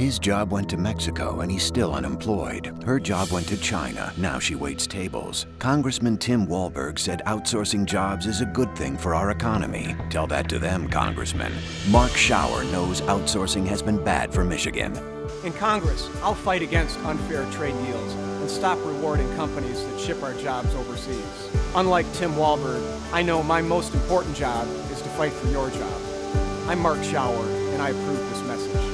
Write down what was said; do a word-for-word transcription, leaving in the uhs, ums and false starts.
His job went to Mexico and he's still unemployed. Her job went to China. Now she waits tables. Congressman Tim Walberg said outsourcing jobs is a good thing for our economy. Tell that to them, Congressman. Mark Schauer knows outsourcing has been bad for Michigan. In Congress, I'll fight against unfair trade deals and stop rewarding companies that ship our jobs overseas. Unlike Tim Walberg, I know my most important job is to fight for your job. I'm Mark Schauer, and I approve this message.